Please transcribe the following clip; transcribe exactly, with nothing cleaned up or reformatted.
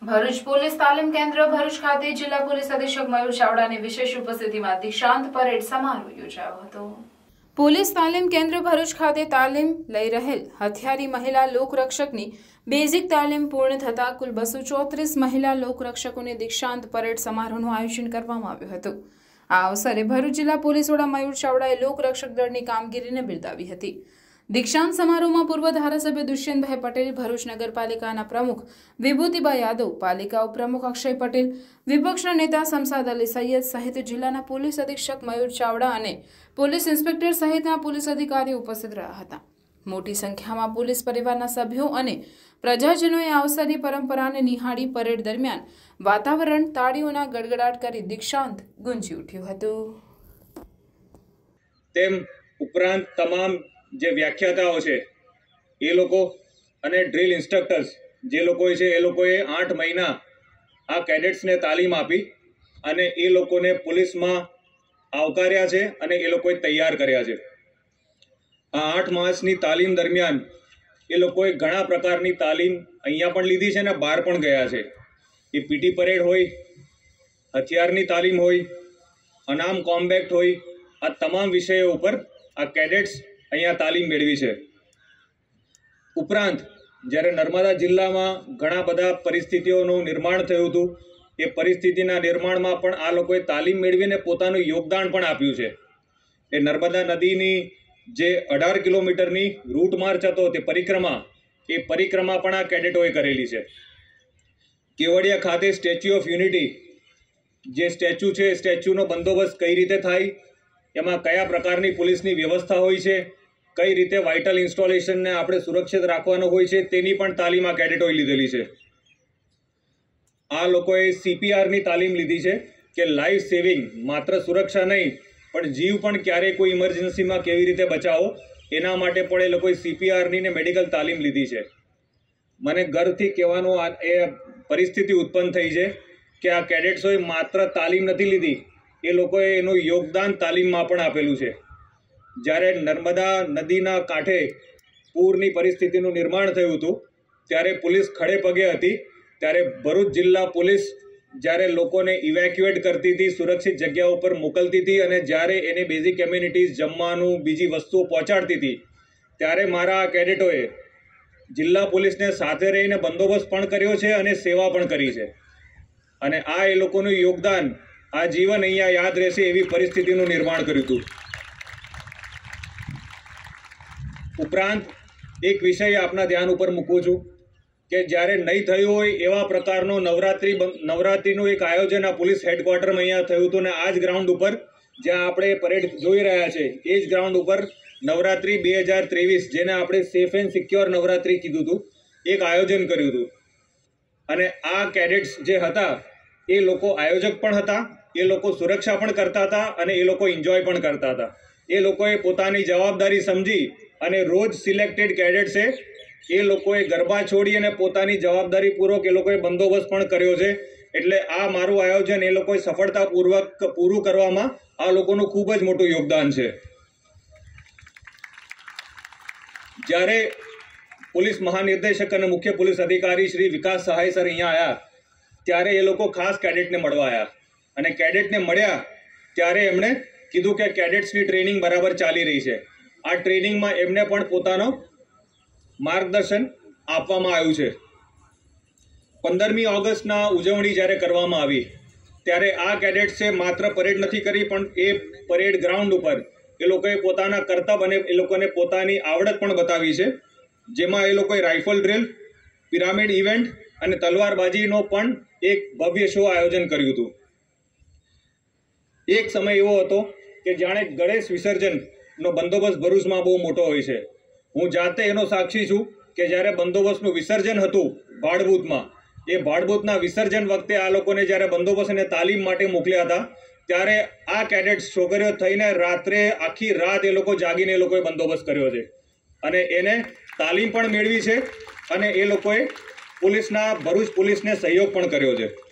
Bharuch police તાલીમ કેન્દ્ર ભરૂચ ખાતે જિલ્લા પોલીસ અધિક્ષક મયુર ચાવડાની વિશેષ ઉપસ્થિતિમાં દીક્ષાંત પરેડ સમારોહ યોજાયો હતો। પોલીસ તાલીમ કેન્દ્ર ભરૂચ ખાતે તાલીમ લઈ રહેલ હથિયારી મહિલા લોકરક્ષકની બેઝિક તાલીમ પૂર્ણ થતા કુલ બસો ચોત્રીસ મહિલા લોકરક્ષકોની દીક્ષાંત પરેડ સમારોહનું આયોજન કરવામાં આવ્યું હતું। આ અવસરે ભરૂચ જિલ્લા પોલીસ વડા મયુર ચાવડાએ લોકરક્ષક દળની કામગીરીને બિરદાવી હતી। दीक्षांत समारोह में पूर्व धारासभ्य दुष्यंतभाई पटेल, भरूच नगरपालिका प्रमुख विभूतिबा यादव, पालिका उपप्रमुख अक्षय पटेल, विपक्ष नेता शमशाद अली सैयद सहित जिल्लाना पोलीस अधीक्षक मयूर चावड़ा और पोलीस इंस्पेक्टर सहित पोलीस अधिकारी उपस्थित रहा था। मोटी संख्या में पोलीस परिवार सभ्यों और प्रजाजनों अवसर परंपरा ने निहाड़ी परेड दरमियान वातावरण ताड़ीओना गड़गड़ाट कर दीक्षांत गूंजी उठ्युं हतुं। तेम उपरांत तमाम जे व्याख्याताओ छे ए लोको अने ड्रिल इंस्ट्रक्टर्स जे लोको छे ए लोकोए आठ महीना आ कैडेट्स ने तालीम आपी अने ए लोकोने पुलिस में आवकार्या छे अने ए लोकोए तैयार कर्या छे। आ आठ मासनी तालीम दरमियान ए लोकोए घणा प्रकारनी तालीम अहींया पण लीधी छे ने बहार पण गया छे। ए पीटी परेड होय, हथियारनी तालीम होय, अनाम कॉम्बेक्ट होय, आ तमाम विषयों पर आ कैडेट्स अहींया तालीम मेळवी छे। उपरांत ज्यारे नर्मदा जिल्ला में घणा बधा परिस्थितिओनुं निर्माण थयुं हतुं ए परिस्थितिना निर्माणमां पण आ लोकोए तालीम मेळवीने पोतानुं योगदान पण आप्युं छे। ए नर्मदा नदीनी जे अठार किलोमीटरनी रूट मार्च हतो ते परिक्रमा ए परिक्रमा पण आ कैडेटोए करेली छे। केवड़िया खाते स्टेच्यू ऑफ यूनिटी जे स्टेच्यू छे स्टेच्यूनो बंदोबस्त कई रीते थाय, एमां कया प्रकारनी पुलिसनी व्यवस्था होय छे, कई रीते वाइटल इंस्टॉलेशन ने आपणे सुरक्षित राखवानो होय छे तेनी पण तालीम आ कैडेटोए लीधेली छे। आ लोकोए सीपीआर नी तालीम लीधी छे के लाइफ सेविंग मात्र सुरक्षा नहीं पण जीव पण क्यारे कोई इमरजन्सी में केवी रीते बचावो एना माटे पण ए लोकोए सीपीआर नी ने मेडिकल तालीम लीधी छे। मने गर्वथी कहेवानो आ ए परिस्थिति उत्पन्न थई छे के आ कैडेट्सोए मात्र तालीम नथी लीधी, ए लोकोए एनुं योगदान तालीम में पण आपेलुं छे। ज्यारे नर्मदा नदीना कांठे पूरनी परिस्थितिनुं निर्माण थयुं हतुं त्यारे पुलिस खड़े पगे हती, त्यारे भरूच जिल्ला पुलिस ज्यारे लोकोने इवेक्युएट करती थी, सुरक्षित जग्याओ पर मोकलती थी अने ज्यारे एने बेजिक कम्युनिटीज जमवानुं बीजी वस्तुओ पहोंचाडती थी त्यारे मारा आ कैडेटोए जिल्ला पुलिसने साथे रहीने बंदोबस्त पण कर्यो छे अने सेवा पण करी छे अने आ ए लोकोनुं योगदान आ जीवन अहींया याद रहेशे एवी परिस्थितिनुं निर्माण कर्युं हतुं। उपरांत एक विषय आपना ध्यान पर मूकूं छुं के ज्यारे नहीं थयुं होय एवा प्रकारनो नवरात्रि नवरात्रिनुं एक आयोजन आ पुलिस हेडक्वार्टर में अहींया थयुं हतुं ने आज ग्राउंड पर ज्यां आपणे परेड जोई रह्या छे ए ज ग्राउंड पर नवरात्रि बे हज़ार तेवीस जेने आपणे सेफ एंड सिक्योर नवरात्रि कीधुं हतुं एक आयोजन कर्युं हतुं अने आ कैडेट्स जे हता ए लोको आयोजक पण हता, ए लोको सुरक्षा पण करता था अने ए लोको एन्जॉय पण करता था। ए लोकोए पोतानी जवाबदारी समझी अने रोज सिलेक्टेड कैडेट्से ए लोकोए गरबा छोड़ी अने पोतानी जवाबदारी पूर्वक ए लोकोए बंदोबस्त पण कर्यो छे। एटले आ मारुं आयोजन ए लोकोए सफलतापूर्वक पूरुं करवामां आ लोकोनुं खूब ज मोटुं योगदान छे। ज्यारे पुलिस महानिर्देशक अने मुख्य पुलिस अधिकारी श्री विकास सहाय सर अहींया आया त्यारे ए लोको खास कैडेटने मळवा आया अने कैडेटने मळ्या त्यारे एमणे कीधुं के कैडेट्सनी ट्रेनिंग बराबर चाली रही छे। आ ट्रेनिंग में एमने पण पोतानो मार्गदर्शन आपवामां आव्युं छे। पंदरमी ऑगस्टना उजवणी ज्यारे करवामां आवी त्यारे आ कैडेट्से मात्र परेड नथी करी पण ए परेड ग्राउंड पर ए लोकोए पोताना कर्तव्य अने ए लोकोने पोतानी आवडत पण बतावी छे, जेमां ए लोकोए राइफल ड्रिल, पिरामिड इवेंट अने तलवारबाजीनो पण एक भव्य शो आयोजन कर्युं हतुं। एक समय एवो हतो के जाणे गणेश विसर्जन नो बंदोबस्त भरूच में बहु मोटो होय छे। हूँ जाते एनो साक्षी छूं के ज्यारे बंदोबस्तनुं विसर्जन हतुं भाड़भूत में ए भाड़भूतना विसर्जन वखते आ लोकोने ज्यारे बंदोबस्त अने तालीम माटे मोकल्या हता त्यारे आ कैडेट्स छोकरीओ थईने रात्रे आखी रात ए लोको जागीने ए लोकोए बंदोबस्त कर्यो छे अने एने तालीम पण मेळवी छे अने ए लोकोए पुलिसना भरूच पुलिसने सहयोग पण कर्यो छे।